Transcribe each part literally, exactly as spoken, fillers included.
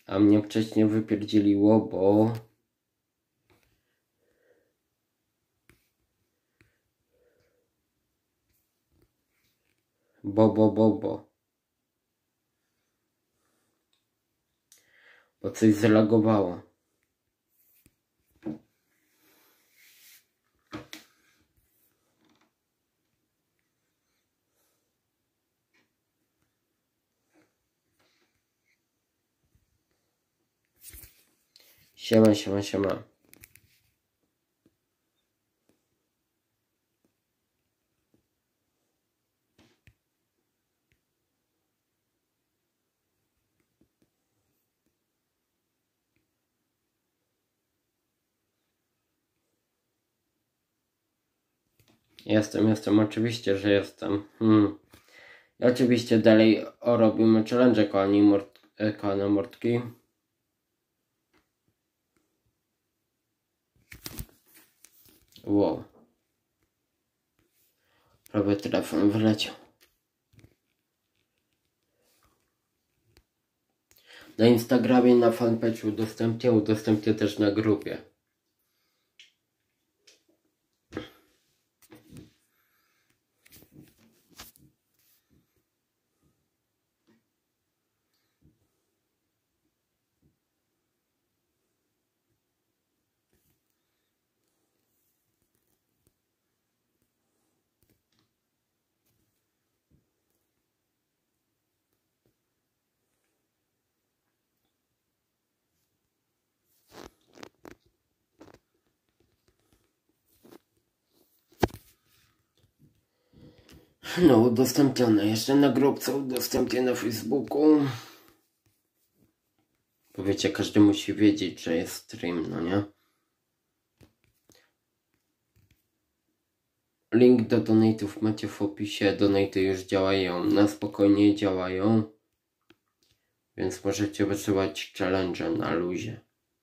A mnie wcześniej wypierdzieliło, bo... Bo, bo, bo, bo. Bo coś zalagowało. Siema, siema, siema. Jestem, jestem, oczywiście, że jestem. Hmm. I oczywiście dalej robimy challenge kochani mord kochane mordki. Wow. Prawie telefon wyleciał. Na Instagramie, na fanpage'u udostępnię, udostępnię też na grupie. No, udostępnione. Jeszcze na grupce udostępnię na Facebooku. Bo wiecie, każdy musi wiedzieć, że jest stream, no nie? Link do donate'ów macie w opisie. Donate'y już działają. Na spokojnie działają. Więc możecie wysyłać challenge na luzie.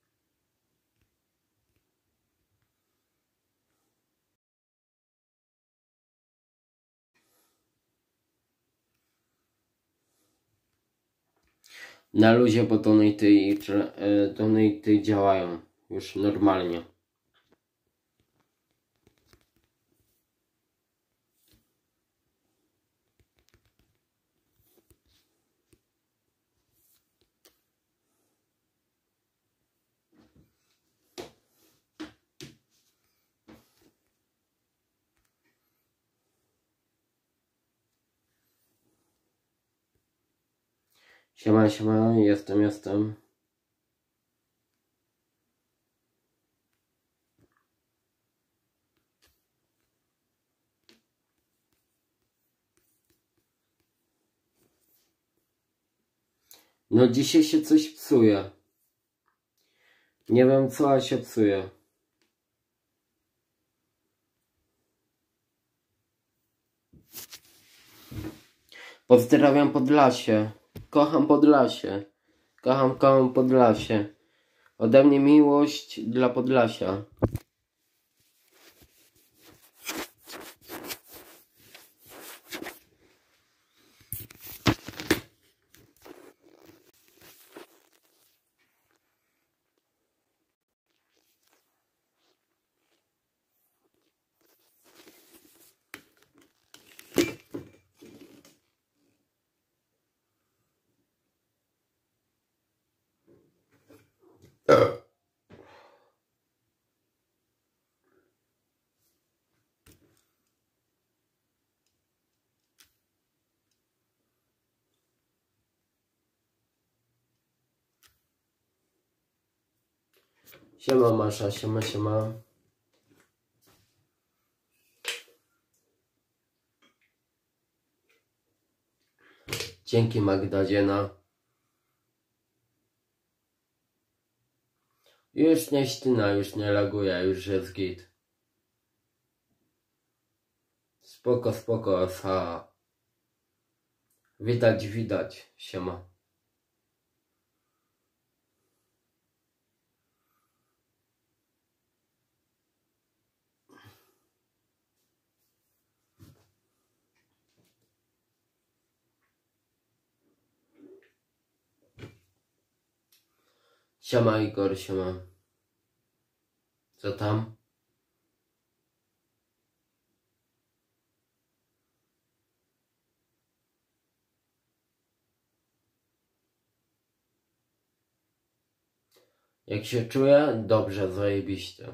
Na luzie, bo donate'y i e, donate'y działają już normalnie. Siema, siema, jestem, jestem. No dzisiaj się coś psuje. Nie wiem co, a się psuje. Pozdrawiam Podlasie. Kocham Podlasie. Kocham, kocham Podlasie. Ode mnie miłość dla Podlasia. Siema Masza, siema, siema. Dzięki Magda Dziena. Już nie ścina, już nie laguje, już jest git. Spoko, spoko, ha. Widać, widać, siema. Siema Igor, siema. Co tam? Jak się czuję? Dobrze, zajebiście.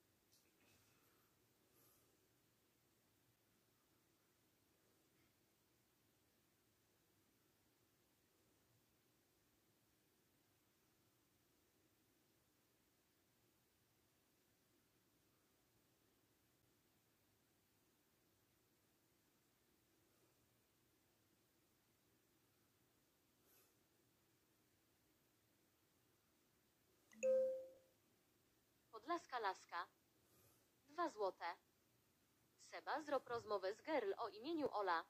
Podlaska laska. Dwa złote. Seba, zrób rozmowę z girl o imieniu Ola.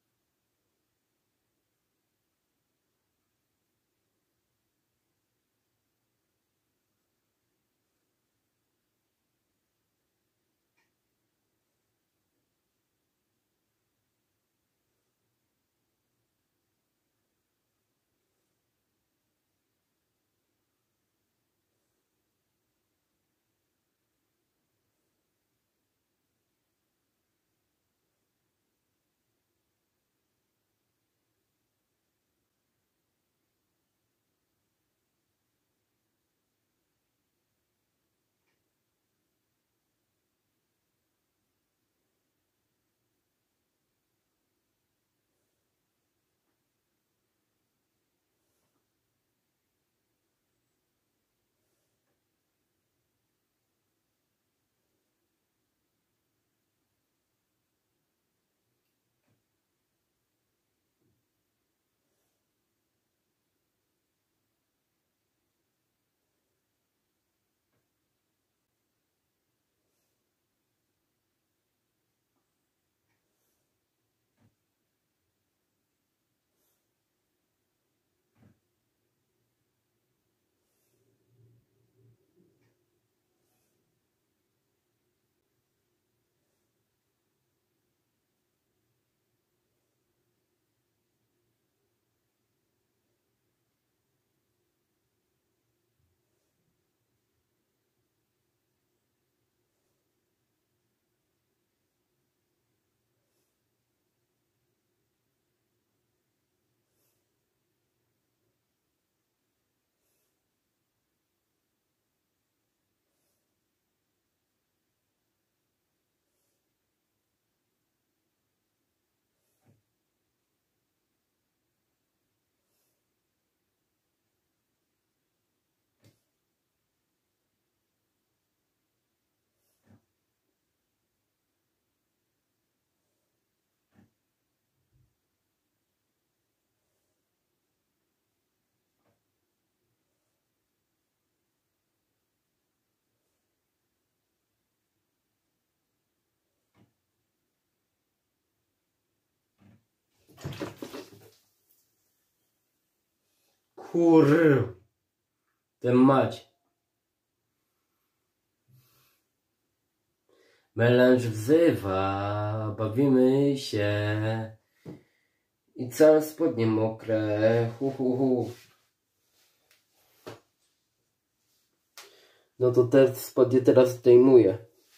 Kur... Ten mać. Melanż wzywa, bawimy się. I całe spodnie mokre. Hu, hu, hu. No to te spodnie teraz zdejmuję.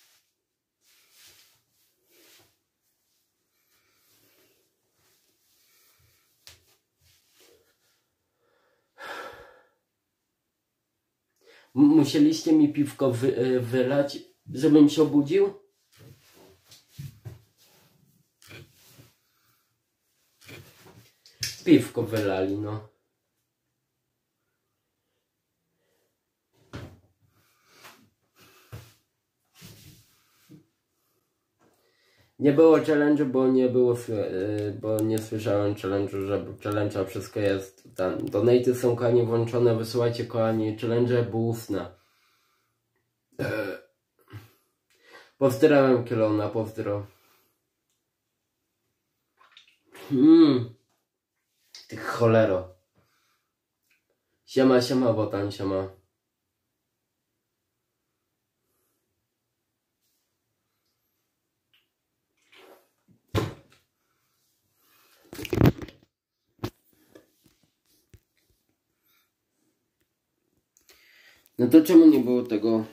Musieliście mi piwko wy, wylać, żebym się obudził? Piwko wylali, no. Nie było challenge'u, bo nie było, bo nie słyszałem challenge'u, że challenge'a wszystko jest tam. Donaty są kochani włączone, wysyłajcie kochani challenge, bo usnę. Pozdrawiam Kielona, pozdro. Hmm. Ty cholero. Siema, siema, Wotan, siema. No to czemu nie było tego?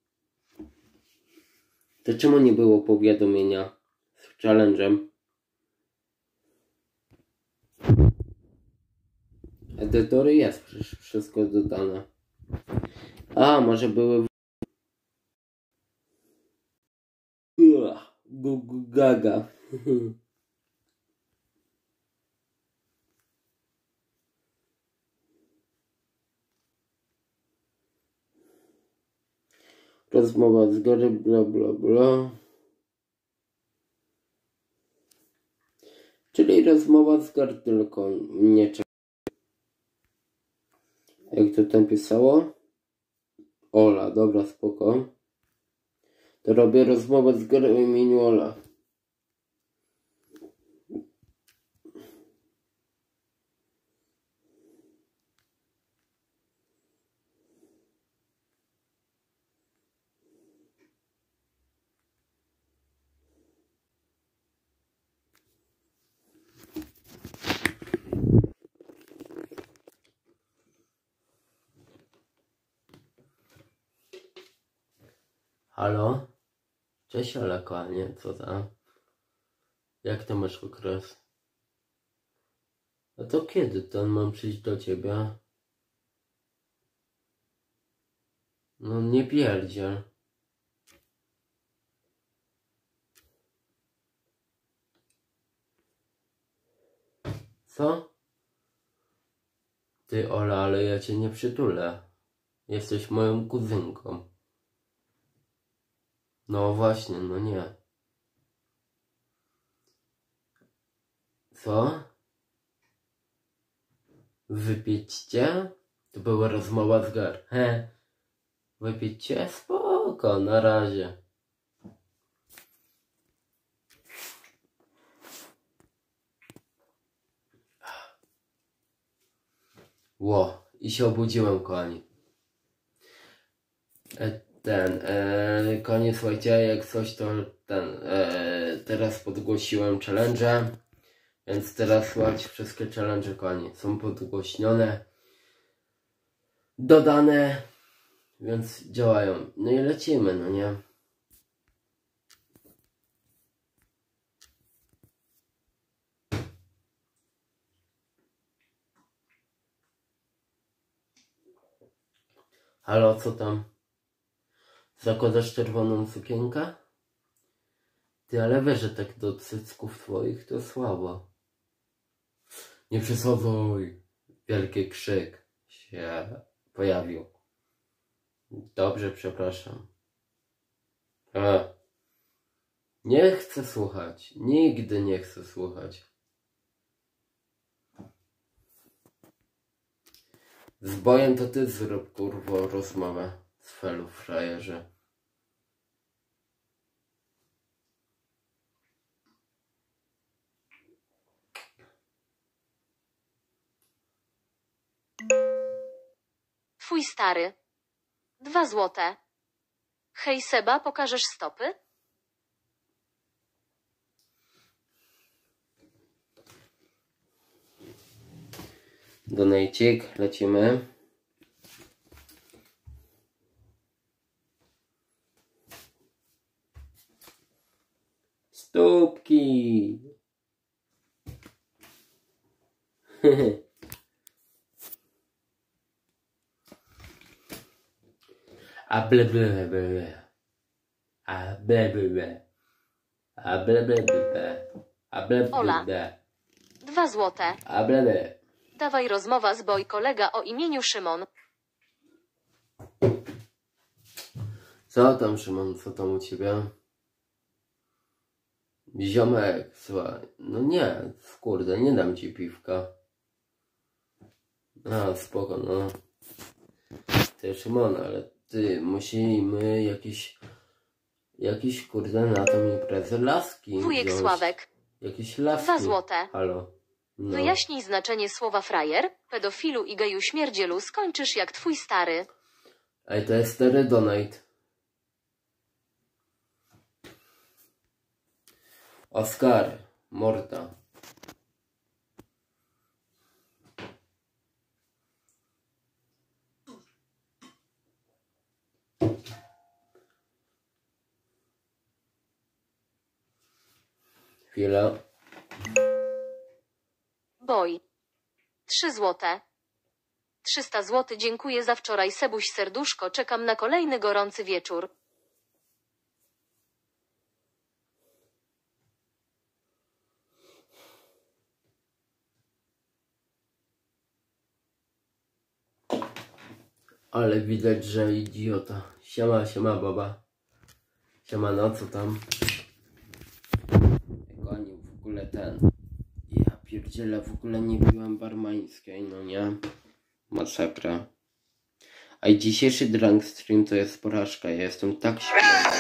To czemu nie było powiadomienia z challenge'em? Edytory jest przecież wszystko dodane. A, może były... Uah, gu, gu, gaga. Rozmowa z góry, bla bla bla. Czyli rozmowa z góry, tylko nie czeka. Jak to tam pisało? Ola, dobra, spoko. To robię rozmowę z góry o imieniu Ola. Halo? Cześć Ola, kochanie, co tam? Jak to masz okres? A to kiedy to mam przyjść do ciebie? No nie pierdziel. Co? Ty Ola, ale ja cię nie przytulę. Jesteś moją kuzynką. No właśnie, no nie. Co? Wypić cię? To była rozmowa z gar. He. Wypić cię? Spoko, na razie. Ło, i się obudziłem, kochani. E, ten, e, koniec, słuchajcie, jak coś to ten, e, teraz podgłosiłem challenge, więc teraz słuchajcie, wszystkie challenge, kochani, są podgłośnione, dodane, więc działają. No i lecimy, no nie? Halo, co tam? Zakładasz czerwoną sukienkę? Ty, ale wiesz, że tak do cycków twoich to słabo. Nie przesadzaj. Wielki krzyk się pojawił. Dobrze, przepraszam. A. Nie chcę słuchać. Nigdy nie chcę słuchać. Z bojem to ty zrób, kurwo, rozmowę z felu, frajerze. Twój stary. Dwa złote. Hej Seba, pokażesz stopy? Donejcik, lecimy. Stópki. A ble ble ble. A ble ble ble. A ble ble ble. A ble ble Ola. ble. Dwa złote. A ble ble. Dawaj rozmowa z boj kolega o imieniu Szymon. Co tam, Szymon, co tam u ciebie? Ziomek, słuchaj, no nie, kurde, nie dam ci piwka. A, spoko, no. Ty, Szymon, ale ty, musimy jakieś, jakieś, kurde, na tą imprezę laski Wujek wziąć. Sławek. Jakieś laski. Dwa złote. Halo. No. Wyjaśnij znaczenie słowa frajer, pedofilu i geju śmierdzielu, skończysz jak twój stary. Ej, to jest stary donate. Oskar, morda. Chwila. Boj. Trzy złote. Trzysta złotych. Dziękuję za wczoraj, Sebuś serduszko. Czekam na kolejny gorący wieczór. Ale widać, że idiota. Siema, siema baba. Siema, no co tam? Jak oni w ogóle ten... Ja pierdzielę, w ogóle nie piłem barmańskiej, no nie? Masakra. A i dzisiejszy drunk stream to jest porażka. Ja jestem tak śmieszny.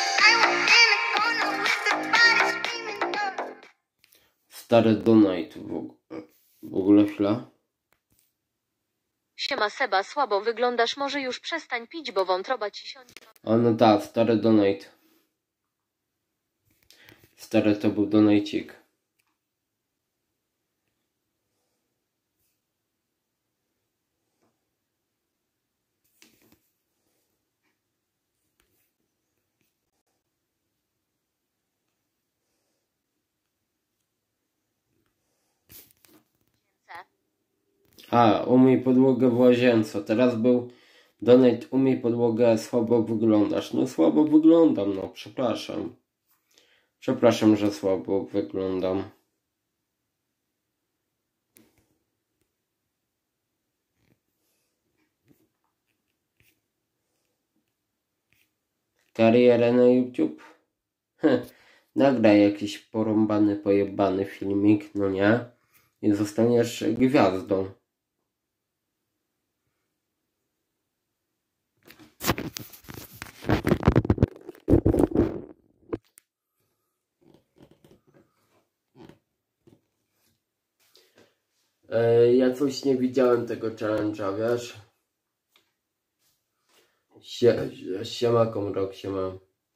Stary donate w ogóle. W ogóle chwila. Siema Seba, słabo wyglądasz, może już przestań pić, bo wątroba ci siądzie. O no tak, stary donate. Stary to był donajcik. A, umyj podłogę w łazience. Teraz był donate, umyj podłogę, słabo wyglądasz. No słabo wyglądam, no przepraszam. Przepraszam, że słabo wyglądam. Karierę na YouTube? Heh, nagraj jakiś porąbany, pojebany filmik, no nie? I zostaniesz gwiazdą. E, ja coś nie widziałem tego challenge'a, wiesz? Sie, siema Komrok, siema.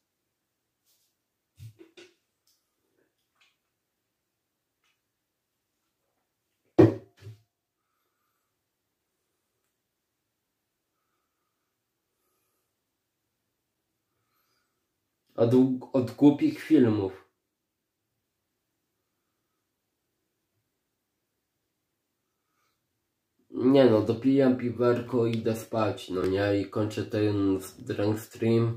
Od, od głupich filmów. Nie no, dopijam piwerko i idę spać, no nie? I kończę ten drunk stream.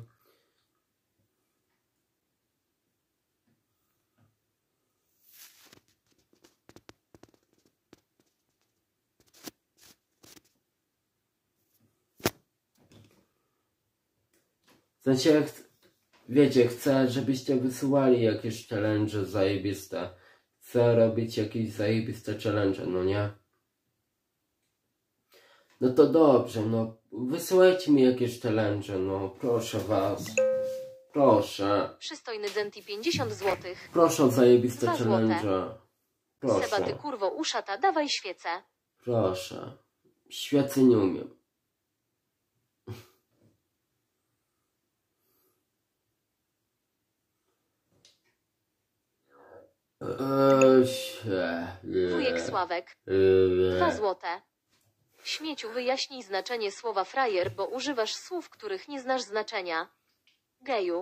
W sensie, wiecie, chcę, żebyście wysyłali jakieś challenge zajebiste. Chcę robić jakieś zajebiste challenge, no nie? No to dobrze, no wysyłajcie mi jakieś challenge, no proszę was. Proszę. Przystojny Zenti pięćdziesiąt złotych. Proszę o zajebiste Dwa challenge. Seba, ty Proszę. kurwo uszata, dawaj świecę. Proszę. Świecy nie umiem. Wujek Sławek. Dwa złote. Śmieciu, wyjaśnij znaczenie słowa frajer, bo używasz słów, których nie znasz znaczenia. Geju.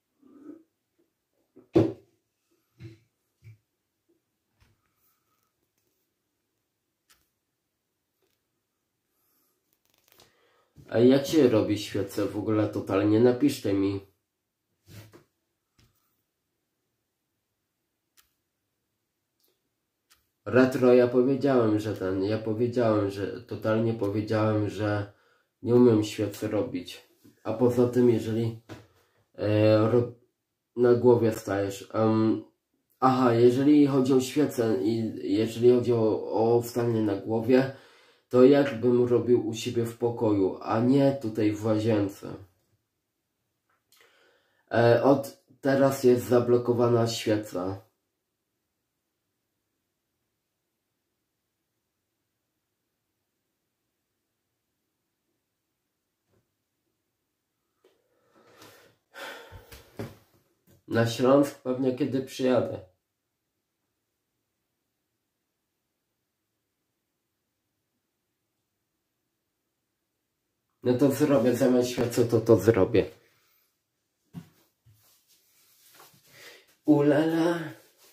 A jak się robi świecę w ogóle totalnie? Napiszcie mi. Retro, ja powiedziałem, że ten, ja powiedziałem, że totalnie powiedziałem, że nie umiem świecy robić. A poza tym, jeżeli e, ro, na głowie stajesz. Um, aha, jeżeli chodzi o świecę i jeżeli chodzi o, o wstanie na głowie, to jakbym robił u siebie w pokoju, a nie tutaj w łazience. E, od teraz jest zablokowana świeca. Na Śląsk pewnie kiedy przyjadę. No to zrobię, zamiast świecy to to zrobię. Ulala.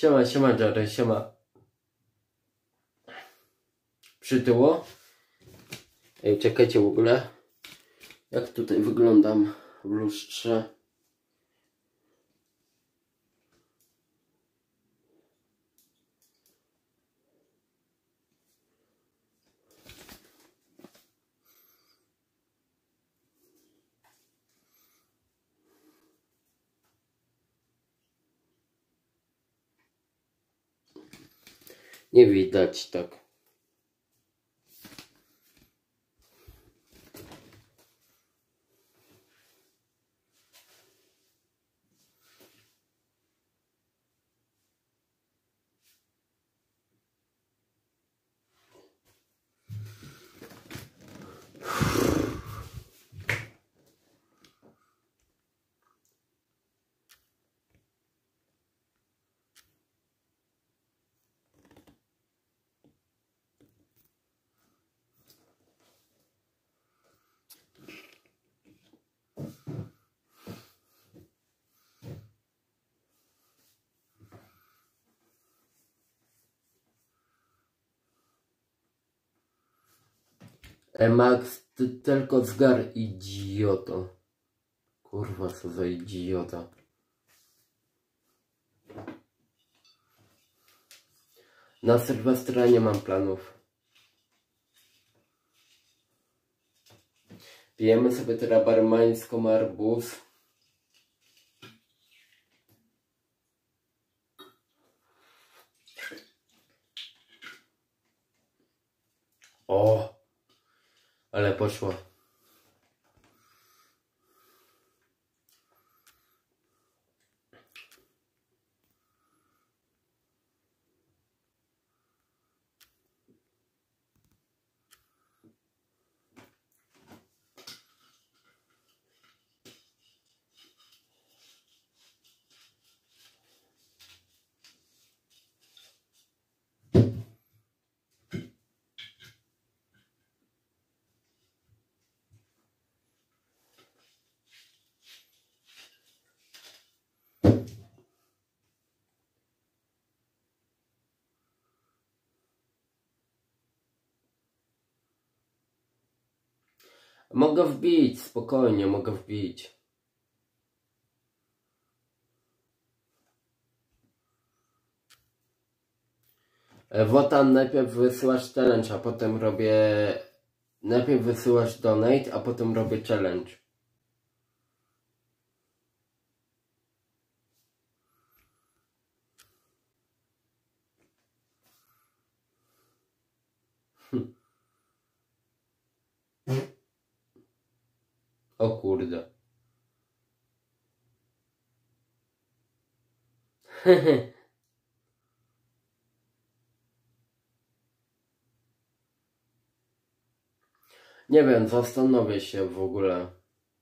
Siema, siema Jerry, siema. Przytyło? Ej, czekajcie w ogóle. Jak tutaj wyglądam w lustrze? Nie widać tak. E, Max, ty tylko zgar, idioto. Kurwa, co za idiota. Na Sylwestra nie mam planów. Pijemy sobie teraz barmańską arbuz. O, ale poszło. Mogę wbić, spokojnie, mogę wbić. Wotan, najpierw wysyłasz challenge, a potem robię... Najpierw wysyłasz donate, a potem robię challenge. Hm. O kurde. Nie wiem, zastanowię się w ogóle.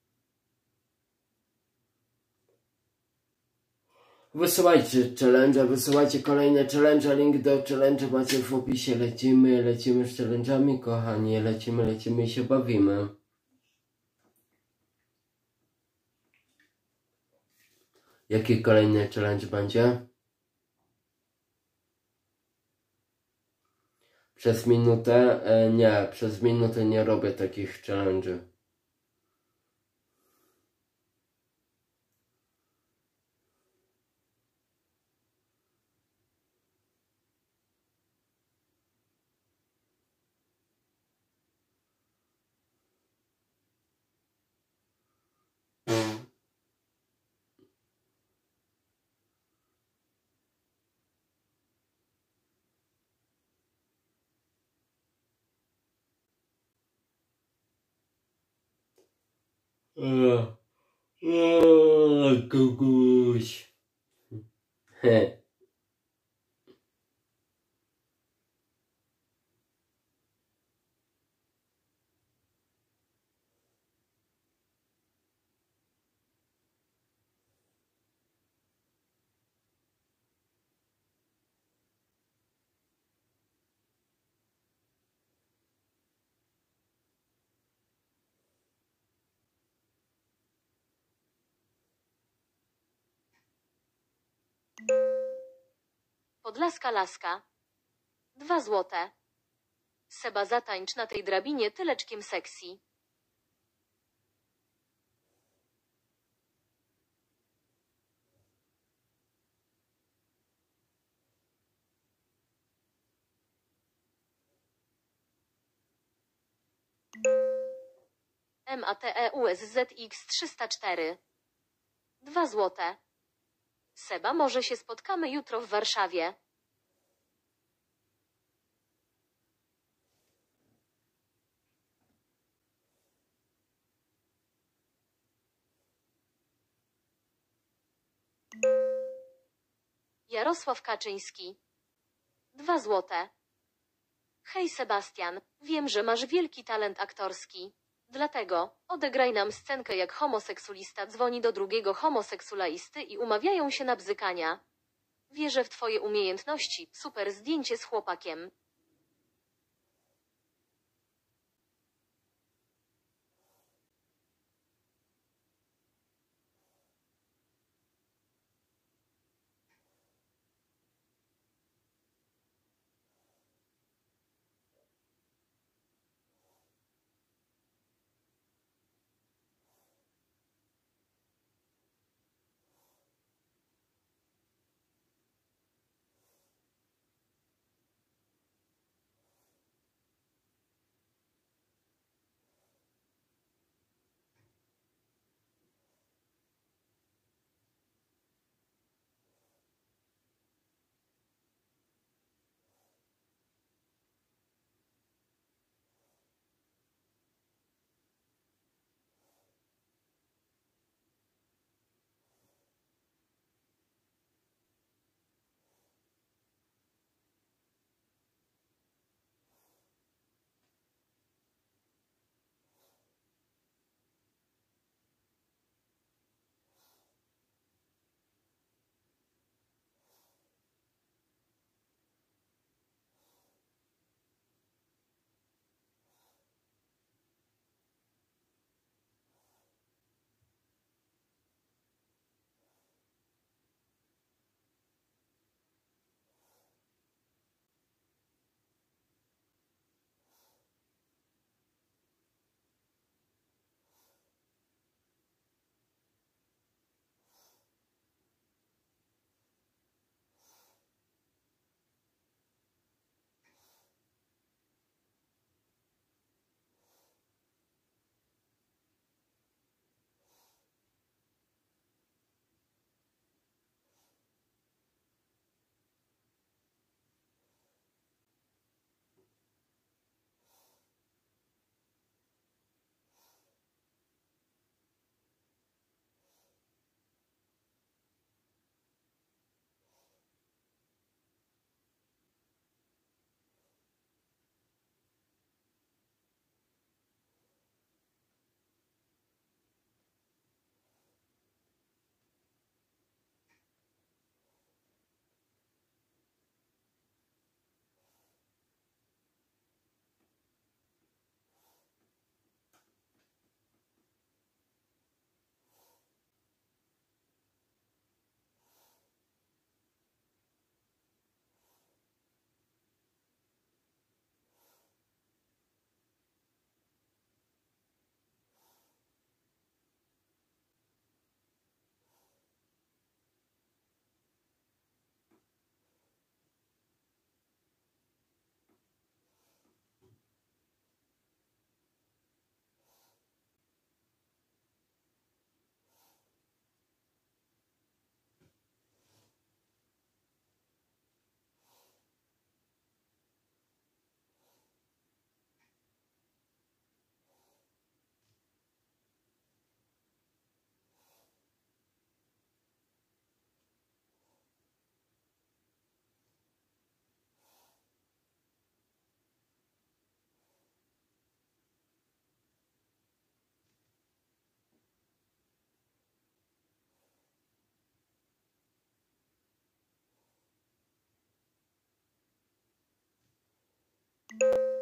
Wysyłajcie challenge, wysyłajcie kolejne challenge, link do challenge macie w opisie. Lecimy, lecimy z challenge'ami, kochani, lecimy, lecimy i się bawimy. Jaki kolejny challenge będzie? Przez minutę? E, nie, przez minutę nie robię takich challenge'y. Eee, eee, Kukuś. He. Podlaska laska. Dwa złote. Seba, zatańcz na tej drabinie tyleczkiem sexy. Mateuszzx trzysta cztery. Dwa złote. Seba, może się spotkamy jutro w Warszawie. Jarosław Kaczyński. Dwa złote. Hej Sebastian, wiem, że masz wielki talent aktorski. Dlatego odegraj nam scenkę, jak homoseksualista dzwoni do drugiego homoseksualisty i umawiają się na bzykania. Wierzę w twoje umiejętności. Super zdjęcie z chłopakiem.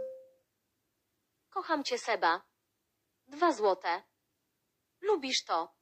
Kocham cię, Seba. Dwa złote. Lubisz to?